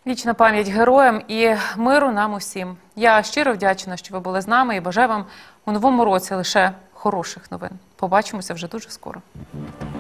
Вічна пам'ять героям і миру нам усім. Я щиро вдячна, що ви були з нами і бажаю вам у новому році лише хороших новин. Побачимося вже дуже скоро.